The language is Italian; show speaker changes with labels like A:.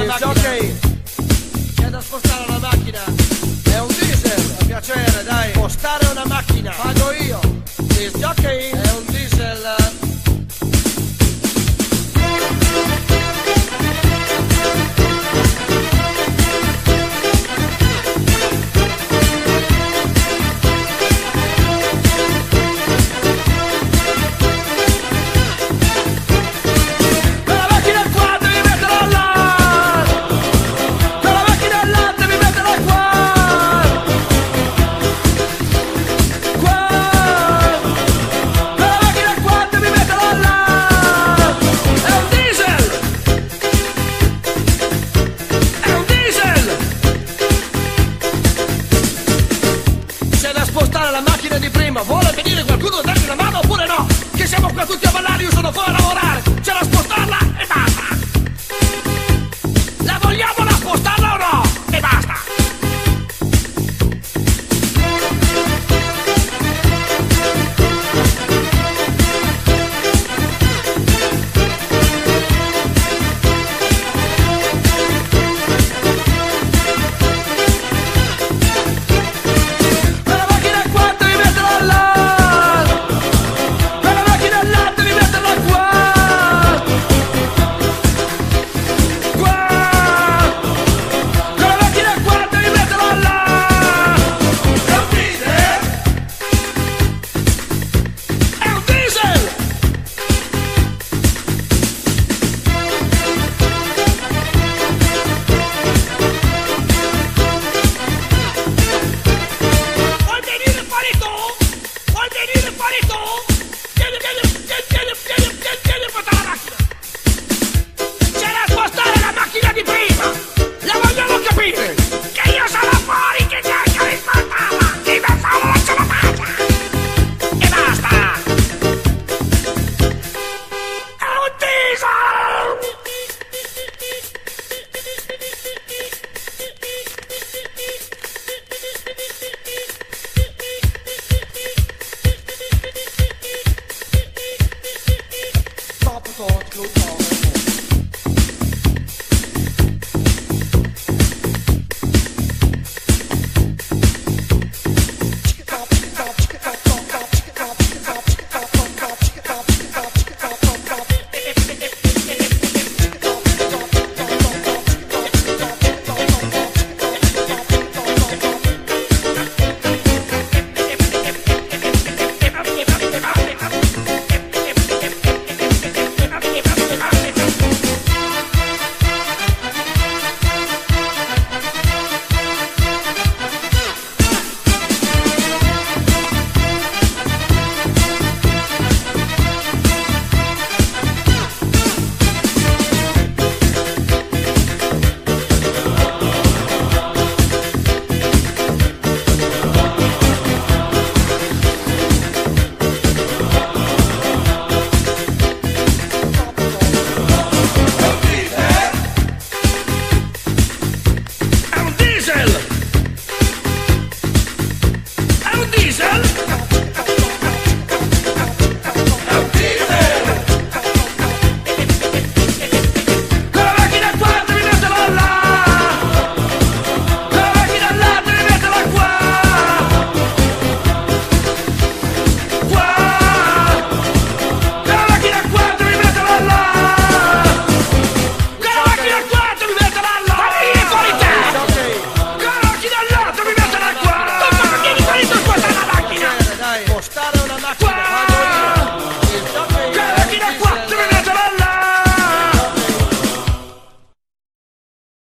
A: macchina. C'è da spostare la macchina. È un diesel, a piacere, dai. Spostare una macchina. Pago io. Disc jockey. È un diesel. Vuole venire qualcuno a darmi una mano oppure no? Che siamo qua tutti a ballare, io sono fuori a lavorare. C'è da spostarla e basta. La vogliamo da spostarla o no? E basta. Stop the thought, go forward.